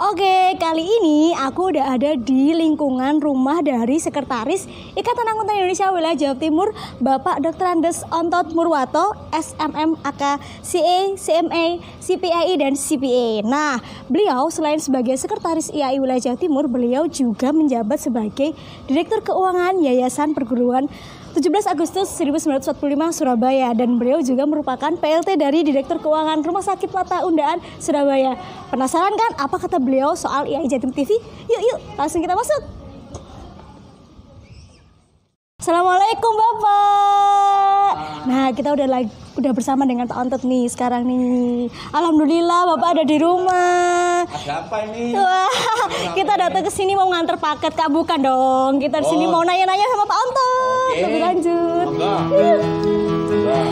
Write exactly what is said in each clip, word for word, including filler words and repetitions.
Oke, kali ini aku udah ada di lingkungan rumah dari Sekretaris Ikatan Angkutan Indonesia Wilayah Jawa Timur, Bapak doktor Andes Ontot Murwato, S M M, A K, C A, C M A, C P I, dan C P A. Nah, beliau selain sebagai Sekretaris I A I Wilayah Jawa Timur, beliau juga menjabat sebagai Direktur Keuangan Yayasan Perguruan tujuh belas Agustus seribu sembilan ratus empat puluh lima Surabaya, dan beliau juga merupakan P L T dari Direktur Keuangan Rumah Sakit Mata Undaan Surabaya. Penasaran kan apa kata beliau soal I A I Jatim T V? Yuk yuk langsung kita masuk. Assalamualaikum Bapak. Nah, kita udah lagi udah bersama dengan Pak Ontot nih sekarang nih. Alhamdulillah Bapak ada di rumah. Ada apa ini? Wah, kita datang ke sini mau nganter paket, Kak, bukan dong. Kita di sini oh. mau nanya-nanya sama Pak Ontot. Oke. Lebih lanjut. Enggak. Enggak.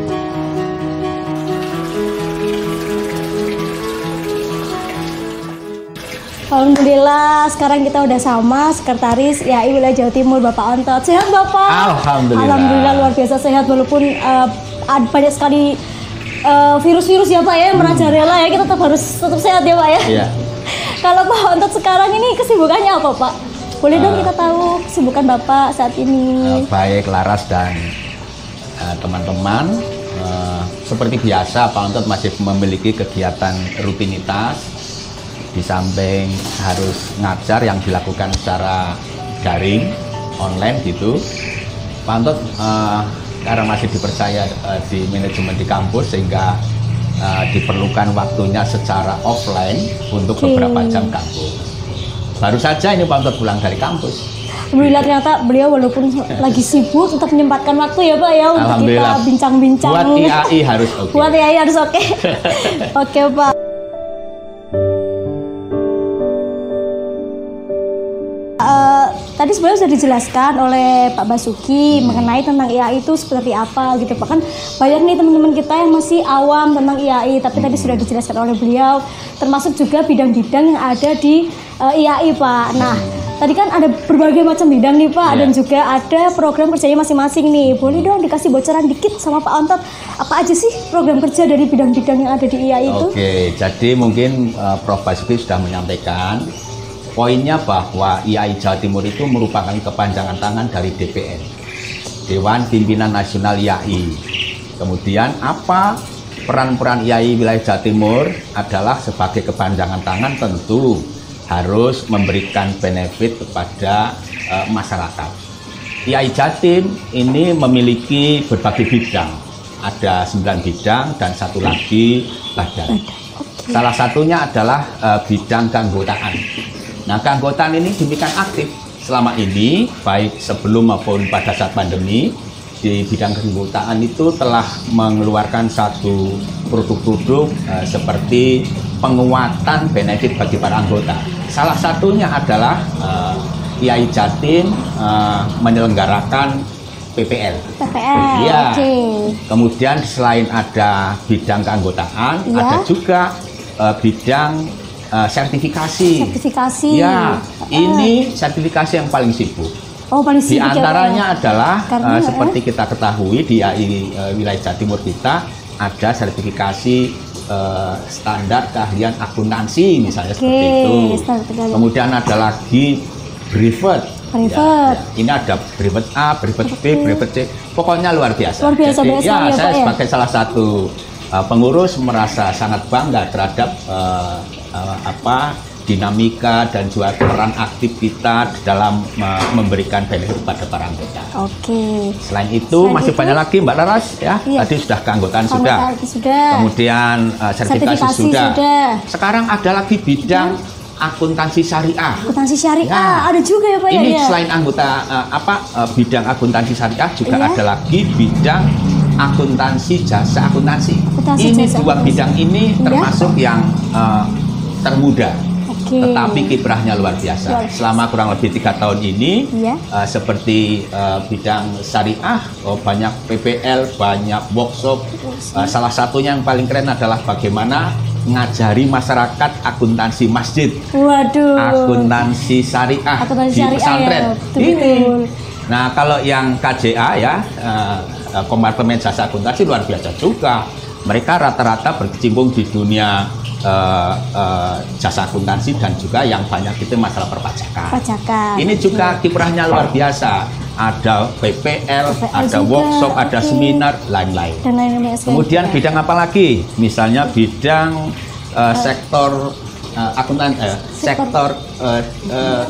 Alhamdulillah, sekarang kita udah sama Sekretaris I A I Wilayah Jawa Timur, Bapak Ontot. Sehat Bapak? Alhamdulillah. Alhamdulillah luar biasa sehat, walaupun uh, ada banyak sekali uh, virus-virus ya Pak ya yang merajalela ya, kita tetap harus tetap sehat ya Pak ya. Iya. Kalau Pak Ontot sekarang ini kesibukannya apa Pak? Boleh uh, dong kita tahu kesibukan Bapak saat ini. Uh, baik Laras dan teman-teman, uh, uh, seperti biasa Pak Ontot masih memiliki kegiatan rutinitas. Di samping harus ngajar yang dilakukan secara daring, online gitu, Pak Ontot uh, karena masih dipercaya uh, di manajemen di kampus, sehingga uh, diperlukan waktunya secara offline untuk okay. beberapa jam kampus. Baru saja ini Pak Ontot pulang dari kampus. Alhamdulillah, ternyata beliau walaupun lagi sibuk tetap menyempatkan waktu ya Pak ya untuk kita bincang-bincang. Buat I A I harus oke. Okay. Buat I A I harus oke. Okay. Oke okay, Pak. Uh, tadi sebenarnya sudah dijelaskan oleh Pak Basuki hmm. mengenai tentang I A I itu seperti apa gitu Pak. Kan banyak nih teman-teman kita yang masih awam tentang I A I, tapi hmm. tadi sudah dijelaskan oleh beliau, termasuk juga bidang-bidang yang ada di uh, I A I Pak. Nah, hmm. tadi kan ada berbagai macam bidang nih Pak, yeah. dan juga ada program kerjanya masing-masing nih. Boleh dong dikasih bocoran dikit sama Pak Ontot, apa aja sih program kerja dari bidang-bidang yang ada di I A I itu? Oke, okay, jadi mungkin uh, Prof Basuki sudah menyampaikan poinnya bahwa I A I Jawa Timur itu merupakan kepanjangan tangan dari D P N, Dewan Pimpinan Nasional I A I. Kemudian apa peran-peran I A I wilayah Jawa Timur adalah sebagai kepanjangan tangan, tentu harus memberikan benefit kepada uh, masyarakat. I A I Jatim ini memiliki berbagai bidang, ada sembilan bidang dan satu lagi badan. Salah satunya adalah uh, bidang keanggotaan. Nah, keanggotaan ini demikian aktif selama ini, baik sebelum maupun pada saat pandemi. Di bidang keanggotaan itu telah mengeluarkan satu produk-produk uh, seperti penguatan benefit bagi para anggota. Salah satunya adalah uh, I A I Jatim uh, menyelenggarakan P P L. P P L, ya. Oke. Okay. Kemudian selain ada bidang keanggotaan, ya. ada juga uh, bidang Uh, sertifikasi. Sertifikasi. Ya, uh. ini sertifikasi yang paling sibuk. Oh, paling sibuk. Di antaranya ya, adalah Karena, uh, seperti kita ketahui di I A I uh, wilayah Jawa Timur kita ada sertifikasi uh, standar keahlian akuntansi misalnya, okay, seperti itu. Kemudian ada lagi brevet. Brevet. Ya, ini ada brevet A, brevet B, brevet C. Pokoknya luar biasa. Luar biasa. Jadi, ya, ya, saya Pak, sebagai ya? salah satu uh, pengurus merasa sangat bangga terhadap uh, Uh, apa dinamika dan juga peran aktif kita dalam uh, memberikan benefit kepada para anggota. Oke. Selain itu Selain masih itu, banyak lagi Mbak Laras ya. Iya. Tadi sudah keanggotaan sudah. sudah. Kemudian uh, sertifikasi, sertifikasi sudah. sudah. Sekarang ada lagi bidang ya. akuntansi syariah. Akuntansi syariah ya. ada juga ya Pak ya. Ini ya? Selain anggota uh, apa uh, bidang akuntansi syariah juga ya. ada lagi bidang akuntansi jasa akuntansi. akuntansi ini jasa dua akuntansi. bidang ini termasuk ya. yang uh, termuda, okay. tetapi kiprahnya luar biasa. Luar biasa. Selama kurang lebih tiga tahun ini, yeah. uh, seperti uh, bidang syariah, oh, banyak P P L, banyak workshop. Uh, salah satunya yang paling keren adalah bagaimana ngajari masyarakat akuntansi masjid, waduh, akuntansi syariah akuntansi di syariah, pesantren. Ya, ini. Nah, kalau yang K J A ya, uh, kompartemen jasa akuntansi luar biasa juga. Mereka rata-rata berkecimpung di dunia Uh, uh, jasa akuntansi dan juga yang banyak itu masalah perpajakan. Pajakan. Ini juga kiprahnya luar biasa. Ada P P L, P P L ada juga, workshop, ada oke. seminar, lain-lain. Dan lain-lain. Kemudian bidang apa lagi? Misalnya bidang uh, sektor uh, akuntan, uh, sektor uh, uh,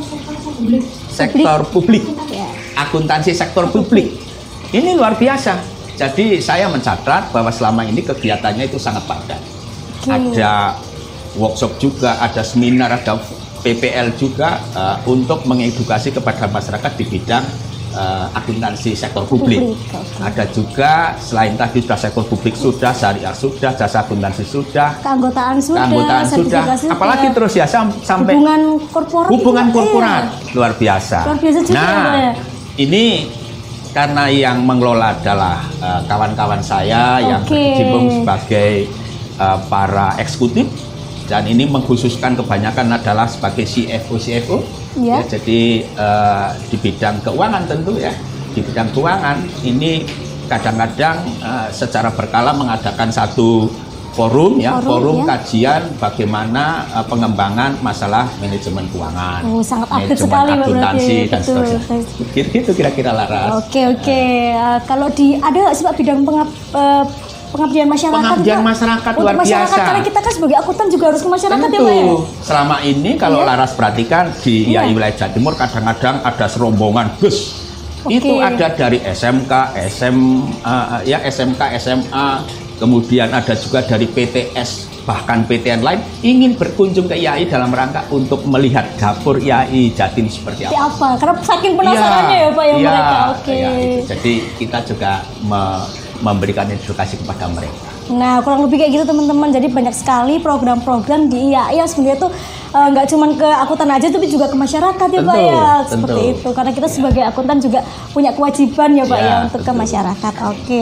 sektor publik, Ya. akuntansi sektor publik. Ini luar biasa. Jadi saya mencatat bahwa selama ini kegiatannya itu sangat padat. Oke. Ada workshop juga, ada seminar, ada P P L juga uh, untuk mengedukasi kepada masyarakat di bidang uh, akuntansi sektor publik. Publik, oke. Ada juga selain tadi sudah sektor publik sudah, syariah sudah, jasa akuntansi sudah, Keanggotaan sudah, keanggotaan sudah, sertifikasi apalagi sudah. terus ya sam- sampai hubungan korporat. hubungan juga, korporat iya. luar biasa. Luar biasa juga ya, Pak, Nah, ya? ini karena yang mengelola adalah uh, kawan-kawan saya yang Oke. berkecimpung sebagai uh, para eksekutif. Dan ini mengkhususkan kebanyakan adalah sebagai C F O C F O, Ya. ya, jadi uh, di bidang keuangan tentu ya, di bidang keuangan ini kadang-kadang uh, secara berkala mengadakan satu forum ya, Forum, forum ya. kajian bagaimana uh, pengembangan masalah manajemen keuangan, Oh, sangat update manajemen sekali, Pak, berarti. akuntansi dan Betul. seterusnya. Gitu kira-kira Laras. Oke oke. Uh, kalau di ada nggak sih Pak bidang pengab, uh, pengabdian masyarakat? Pengabdian Pak? masyarakat Untuk luar masyarakat, biasa. karena kita kan sebagai akuntan juga harus ke masyarakat Tentu. ya Pak ya. Selama ini kalau Iya. Laras perhatikan di Iya. I A I wilayah Jawa Timur kadang-kadang ada serombongan bus. Oke. Itu ada dari S M K, S M A, ya S M K, S M A, kemudian ada juga dari P T S, bahkan P T N lain ingin berkunjung ke I A I dalam rangka untuk melihat dapur I A I Jatim seperti Seperti apa. apa? Karena saking penasarannya ya Pak ya iya, mereka. Oke. iya, itu. Jadi kita juga me- memberikan edukasi kepada mereka. Nah, kurang lebih kayak gitu teman-teman. Jadi banyak sekali program-program di I A I yang sebenarnya tuh eh, nggak cuma ke akuntan aja, tapi juga ke masyarakat ya Pak Tentu, ya. tentu. Seperti itu. Karena kita Ya. sebagai akuntan juga punya kewajiban ya Pak Ya, ya untuk ke tentu. masyarakat. Oke.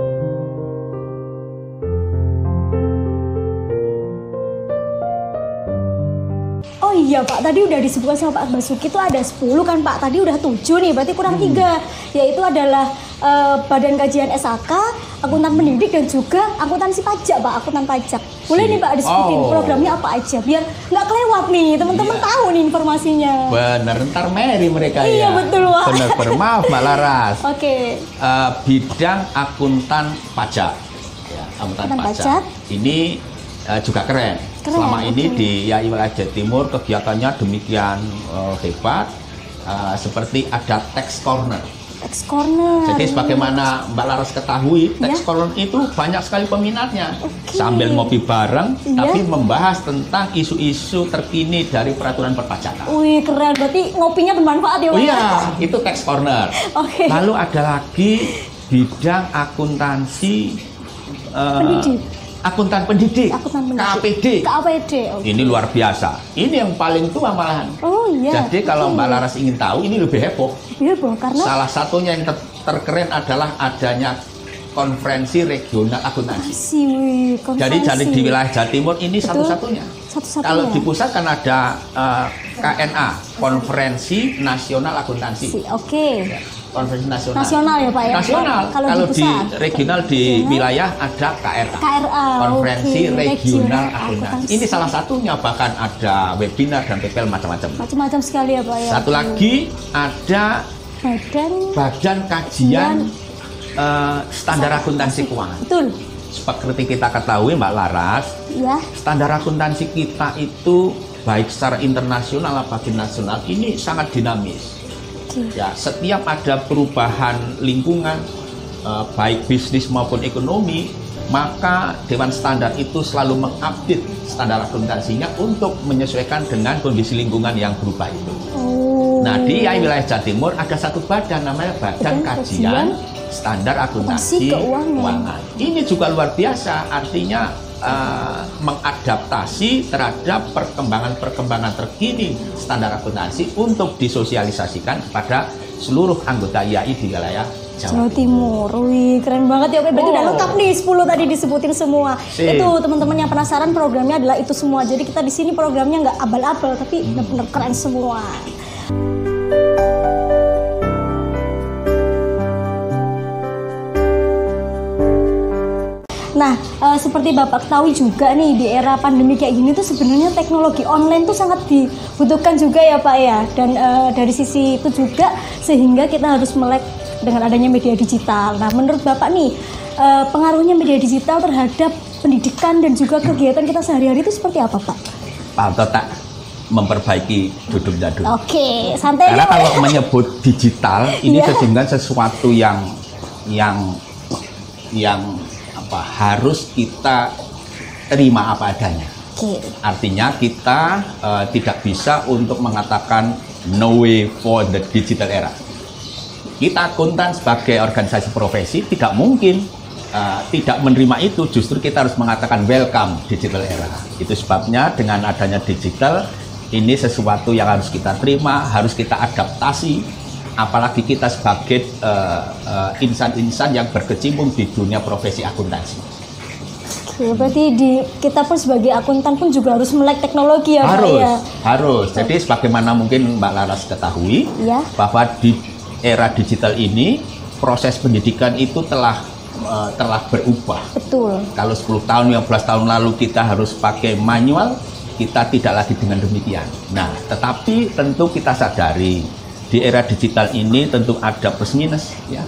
Oh iya Pak, tadi udah disebutkan sama Pak Basuki itu ada sepuluh kan Pak, tadi udah tujuh nih, berarti kurang tiga, yaitu adalah eh, Badan Kajian S A K, akuntan pendidik dan juga akuntansi pajak Pak, akuntan pajak. Boleh nih Pak disebutin Oh. programnya apa aja, biar nggak kelewat nih, teman-teman Iya. tahu nih informasinya. Bener, ntar Mary mereka Iya, ya. betul, Pak. Bener, bener. Maaf Mbak Laras. Oke, Eh, bidang akuntan pajak. Ya, akuntan Akuntan pajak. pajak. Ini eh, juga keren. Keren, Selama ini oke. di I A I wilayah Jawa Timur kegiatannya demikian eh, hebat. Eh, seperti ada tax corner. Tax Corner. Jadi sebagaimana Mbak Laras ketahui, tax Ya. corner itu banyak sekali peminatnya. Oke. Sambil ngopi bareng, Iya. tapi membahas tentang isu-isu terkini dari peraturan perpajakan. Wih keren, berarti ngopinya bermanfaat ya Pak. Oh iya, itu tax corner. Oke. Lalu ada lagi bidang akuntansi eh, Pendidik. akuntan pendidik, Akuntan K pendidik. A P D. K A P D. Oke. Ini luar biasa. Ini yang paling tua malahan. Oh iya. Jadi kalau Oke. Mbak Laras ingin tahu, ini lebih heboh. Iya Bang, karena Salah satunya yang ter- terkeren adalah adanya konferensi regional akuntansi. masih wih, Jadi konferensi. jadi di wilayah Jawa Timur ini Betul. satu-satunya. Satu-satunya. Kalau di pusat kan ada eh, K N A, Konferensi Nasional Akuntansi. Si- Oke. Ya, Konferensi Nasional. Nasional ya Pak ya? Nasional. Kalau Kalau, di di, pusat? regional di Regional. wilayah ada K R A. K R A, Konferensi oke. Regional Regional Akuntansi. Akuntansi. Ini salah satunya, bahkan ada webinar dan P P L macam-macam. Macam-macam sekali ya Pak ya. Satu lagi ada Badan Badan Kajian eh, Standar Akuntansi Keuangan. Betul. Seperti kita ketahui Mbak Laras, Ya. standar akuntansi kita itu baik secara internasional apalagi nasional ini sangat dinamis. Oke. Ya, setiap ada perubahan lingkungan eh, baik bisnis maupun ekonomi, maka Dewan Standar itu selalu mengupdate standar akuntansinya untuk menyesuaikan dengan kondisi lingkungan yang berubah itu. Oh. Nah, di I A I wilayah Jawa Timur ada satu badan namanya Badan Badan Kajian Standar Akuntansi Akuntansi Keuangan. Keuangan. Ini juga luar biasa, artinya eh, mengadaptasi terhadap perkembangan-perkembangan terkini standar akuntansi untuk disosialisasikan kepada seluruh anggota I A I di wilayah Jawa Jawa Timur. Timur, wih keren banget ya. Oke, berarti udah Oh. lengkap nih sepuluh tadi disebutin semua. Sip. Itu teman-teman yang penasaran programnya adalah itu semua. Jadi kita di sini programnya nggak abal-abal, tapi Hmm. benar-benar keren semua. Nah, uh, seperti Bapak tahu juga nih di era pandemi kayak gini tuh sebenarnya teknologi online tuh sangat dibutuhkan juga ya Pak ya. Dan uh, dari sisi itu juga sehingga kita harus melek dengan adanya media digital. Nah, menurut Bapak nih uh, pengaruhnya media digital terhadap pendidikan dan juga kegiatan kita sehari-hari itu seperti apa Pak? Pak Toto memperbaiki duduk jadul. Oke, santai. Karena kalau menyebut digital ini yeah. sesungguhnya sesuatu yang yang yang apa harus kita terima apa adanya. Okay. Artinya kita uh, tidak bisa untuk mengatakan no way for the digital era. Kita akuntan sebagai organisasi profesi tidak mungkin uh, tidak menerima itu. Justru kita harus mengatakan welcome digital era. Itu sebabnya dengan adanya digital ini sesuatu yang harus kita terima, harus kita adaptasi. Apalagi kita sebagai uh, uh, insan-insan yang berkecimpung di dunia profesi akuntansi. Oke, berarti di kita pun sebagai akuntan pun juga harus melek teknologi ya harus, Pak ya? Harus, jadi sebagaimana mungkin Mbak Laras ketahui ya. Bahwa di era digital ini proses pendidikan itu telah uh, telah berubah. Betul. Kalau sepuluh tahun, lima belas tahun lalu kita harus pakai manual, kita tidak lagi dengan demikian. Nah, tetapi tentu kita sadari di era digital ini tentu ada plus minus ya.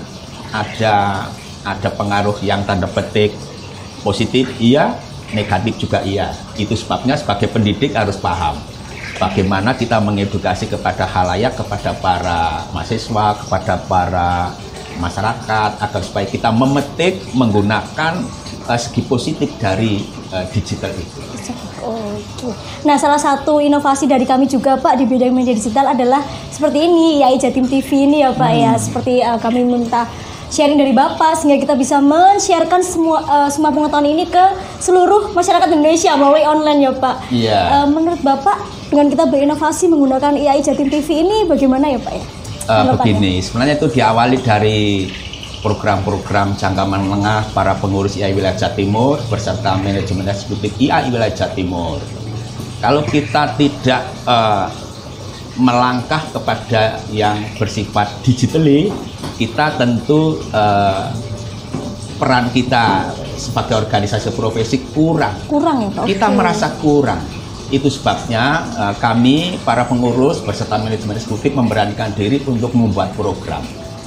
Ada ada pengaruh yang tanda petik positif iya, negatif juga iya. Itu sebabnya sebagai pendidik harus paham bagaimana kita mengedukasi kepada khalayak, kepada para mahasiswa, kepada para masyarakat agar supaya kita memetik menggunakan uh, segi positif dari uh, digital itu. Oke. Nah, salah satu inovasi dari kami juga Pak di bidang media digital adalah seperti ini, Y A I Jatim T V ini ya Pak hmm. ya. Seperti uh, kami minta sharing dari Bapak sehingga kita bisa men-sharekan semua uh, semua pengetahuan ini ke seluruh masyarakat Indonesia melalui online ya Pak. Iya. Yeah. Uh, menurut Bapak dengan kita berinovasi menggunakan Y A I Jatim T V ini bagaimana ya Pak ya? Uh, begini, sebenarnya itu diawali dari program-program jangka menengah para pengurus I A I Wilayah Jawa Timur beserta manajemen eksekutif I A I Wilayah Jawa Timur. Kalau kita tidak uh, melangkah kepada yang bersifat digitally, kita tentu uh, peran kita sebagai organisasi profesi kurang. Kurang ya Pak? Kita okay. merasa kurang. Itu sebabnya uh, kami para pengurus beserta manajemen eksekutif memberanikan diri untuk membuat program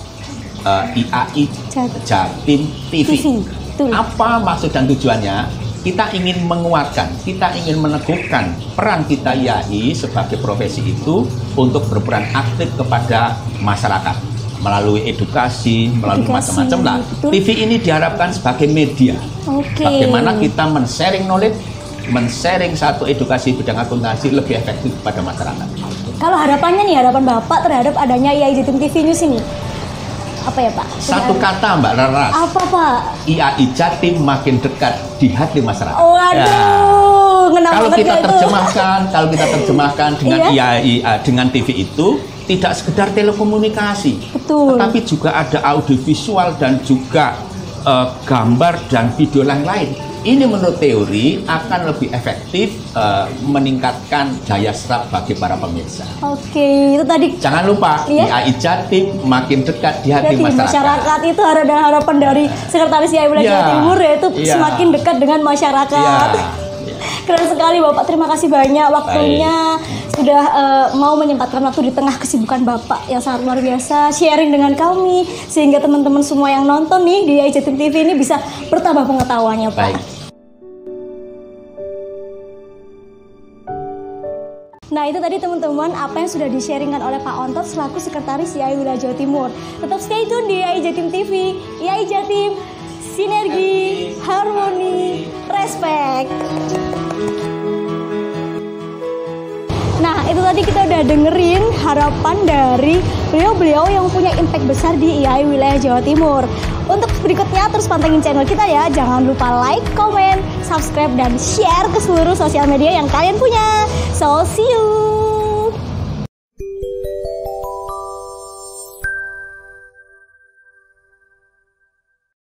uh, I A I Jatim T V. T V. Apa maksud dan tujuannya? Kita ingin menguatkan, kita ingin meneguhkan peran kita I A I sebagai profesi itu untuk berperan aktif kepada masyarakat melalui edukasi, melalui macam-macam lah. T V ini diharapkan sebagai media. Okay. Bagaimana kita men-sharing knowledge, men-sharing satu edukasi bidang akuntansi lebih efektif kepada masyarakat. Kalau harapannya nih, harapan Bapak terhadap adanya I A I Jatim T V News ini apa ya Pak? Satu kata Mbak Laras. Apa Pak? I A I Jatim makin dekat di hati masyarakat. Waduh, ya. Kalau kita terjemahkan, kalau kita terjemahkan dengan iya? I A I dengan T V itu tidak sekedar telekomunikasi, betul. Tetapi juga ada audiovisual dan juga uh, gambar dan video lain-lain. Ini menurut teori akan lebih efektif uh, meningkatkan daya serap bagi para pemirsa. Oke, itu tadi. Jangan lupa iya? I A I Jatim makin dekat di hati, hati masyarakat. masyarakat. Itu ada harapan dari Sekretaris I A I Wilayah Jawa Timur yaitu ya. Semakin dekat dengan masyarakat. Ya. Keren sekali Bapak, terima kasih banyak waktunya. Baik. Sudah uh, mau menyempatkan waktu di tengah kesibukan Bapak yang sangat luar biasa sharing dengan kami sehingga teman-teman semua yang nonton nih di I A I Jatim T V ini bisa bertambah pengetahuannya Pak. Baik. Nah itu tadi teman-teman apa yang sudah di-sharingkan oleh Pak Ontot selaku Sekretaris I A I Wilayah Jawa Timur. Tetap stay tune di I A I Jatim T V. I A I Jatim, sinergi, harmoni, respect. Nah itu tadi kita udah dengerin harapan dari beliau-beliau yang punya impact besar di I A I Wilayah Jawa Timur. Untuk berikutnya terus pantengin channel kita ya. Jangan lupa like, comment, subscribe, dan share ke seluruh sosial media yang kalian punya. So see you.